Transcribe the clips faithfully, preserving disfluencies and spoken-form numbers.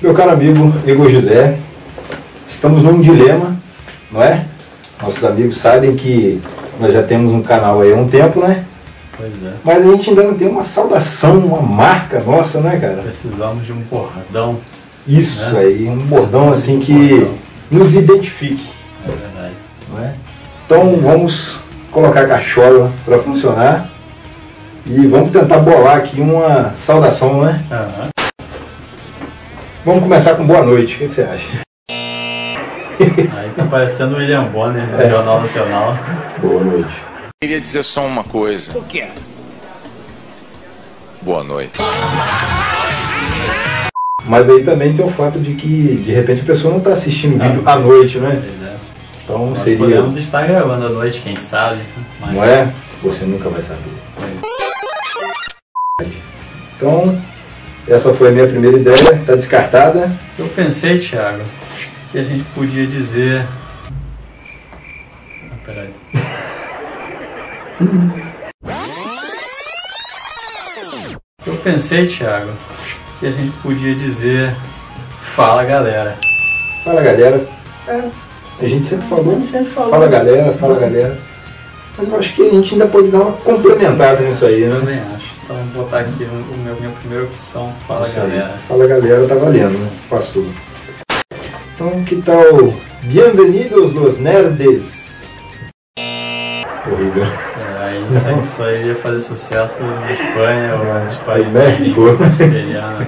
Meu caro amigo Igor José, estamos num dilema, não é? Nossos amigos sabem que nós já temos um canal aí há um tempo, né? Pois é. Mas a gente ainda não tem uma saudação, uma marca nossa, né, cara? Precisamos de um bordão. Isso, né? aí, um bordão assim que bordão. nos identifique. É verdade. Não é? Então vamos colocar a cachola para funcionar e vamos tentar bolar aqui uma saudação, né? Aham. Vamos começar com boa noite, o que, que você acha? Aí tá parecendo o William Bonner no É. Jornal Nacional. Boa noite. Queria dizer só uma coisa. O quê? Boa noite. Mas aí também tem o fato de que de repente a pessoa não está assistindo o Ah. vídeo à noite, né? Pois é. Então Nós seria. podemos estar gravando à noite, quem sabe. Mas... Não é? Você nunca vai saber. Então, essa foi a minha primeira ideia, está descartada. Eu pensei, Thiago, que a gente podia dizer... Ah, peraí. Eu pensei, Thiago, que a gente podia dizer... Fala, galera. Fala galera. É, a gente sempre falou. Sempre falou. Fala galera, fala Mas- galera. Mas eu acho que a gente ainda pode dar uma complementada nisso aí, Eu né? também acho. Então vamos botar aqui o meu, minha primeira opção. Fala, Isso aí. galera. Fala galera, tá valendo, né? Passou. Então, que tal? Bienvenidos los nerds. Horrível. É, aí isso aí, isso aí ia fazer sucesso na Espanha ou nos Aí, países México. castelhanos.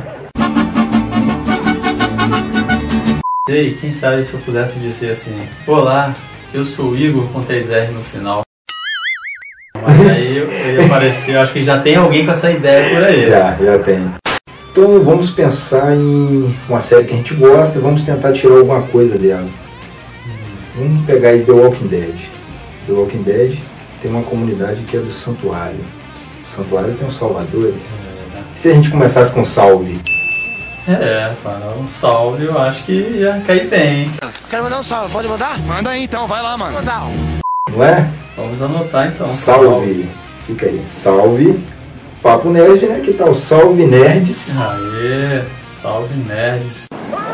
Sei, quem sabe se eu pudesse dizer assim: olá, eu sou o Igor com três R no final. Mas aí eu, eu ia aparecer, eu acho que já tem alguém com essa ideia por aí. Já, já tem. Então vamos pensar em uma série que a gente gosta, vamos tentar tirar alguma coisa dela. Vamos pegar aí The Walking Dead. The Walking Dead tem uma comunidade que é do Santuário. O Santuário tem os salvadores. E se a gente começasse com salve? É, para um salve eu acho que ia cair bem, hein? Quero mandar um salve, pode mandar? Manda aí então, vai lá, mano. Mandar. Não é? Vamos anotar então. Salve. Fica aí. Salve. Papo Nerd, né? Que tal? Salve Nerds. Aê, salve nerds.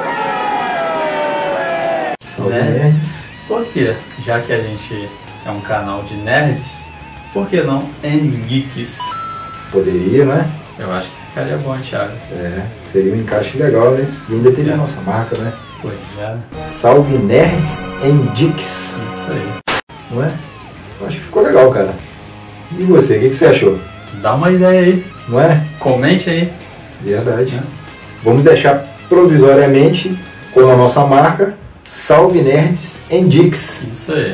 Salve Nerds. Nerds. Por quê? Já que a gente é um canal de nerds, por que não N-Geeks? Poderia, né? Eu acho que ficaria bom, hein, Thiago? É, seria um encaixe legal, né? E ainda teria a É. nossa marca, né? Pois é, Salve Nerds and Geeks. isso aí. Não é? Eu acho que ficou legal, cara. E você, o que, que você achou? Dá uma ideia aí, Não é? comente aí. Verdade. É. Vamos deixar provisoriamente com a nossa marca Salve Nerds and Geeks. Isso aí.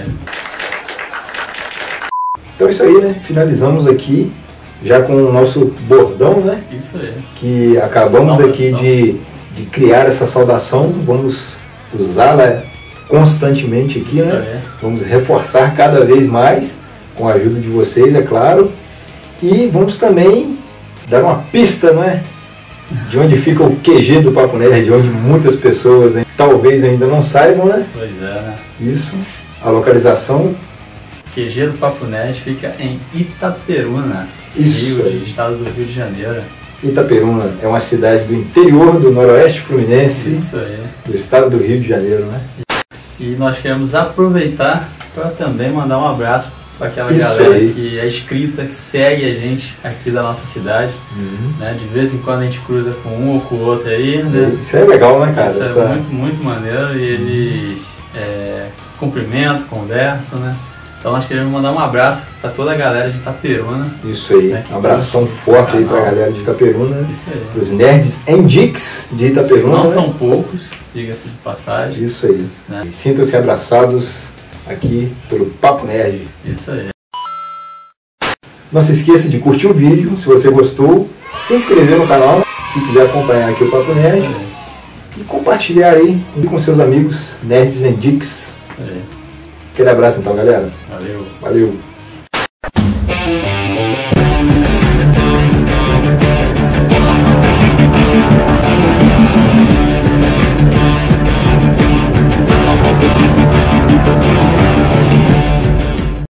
Então é isso aí, né? Finalizamos aqui já com o nosso bordão, né? Isso aí. Que acabamos Saudação. aqui de, de criar essa saudação. Vamos usá-la constantemente aqui, Isso né? aí. Vamos reforçar cada vez mais, com a ajuda de vocês, é claro. E vamos também dar uma pista, não é? De onde fica o Q G do Papo Nerd, onde muitas pessoas hein, talvez ainda não saibam, né? Pois é, né? Isso. A localização. Q G do Papo Nerd fica em Itaperuna, Isso Rio, aí. estado do Rio de Janeiro. Itaperuna é uma cidade do interior do Noroeste Fluminense, Isso aí. do estado do Rio de Janeiro, né? E nós queremos aproveitar para também mandar um abraço para aquela Isso galera aí. que é inscrita, que segue a gente aqui da nossa cidade. Uhum. Né? De vez em quando a gente cruza com um ou com o outro aí, né? Isso é legal, né, cara? Isso Essa- é muito, muito maneiro e eles é, cumprimentam, conversam, né? Então nós queremos mandar um abraço para toda a galera de Itaperuna. Isso aí. É, que Um abração curte forte o aí pra canal. galera de Itaperuna. Isso aí. Os nerds and geeks de Itaperuna. Não né? são poucos, diga-se de passagem. Isso aí. Né? E sintam-se abraçados aqui pelo Papo Nerd. Isso aí. Não se esqueça de curtir o vídeo, se você gostou, se inscrever no canal, se quiser acompanhar aqui o Papo Nerd, Isso aí. e compartilhar aí com seus amigos nerds and geeks. Isso aí. Aquele abraço então, galera. Valeu. Valeu!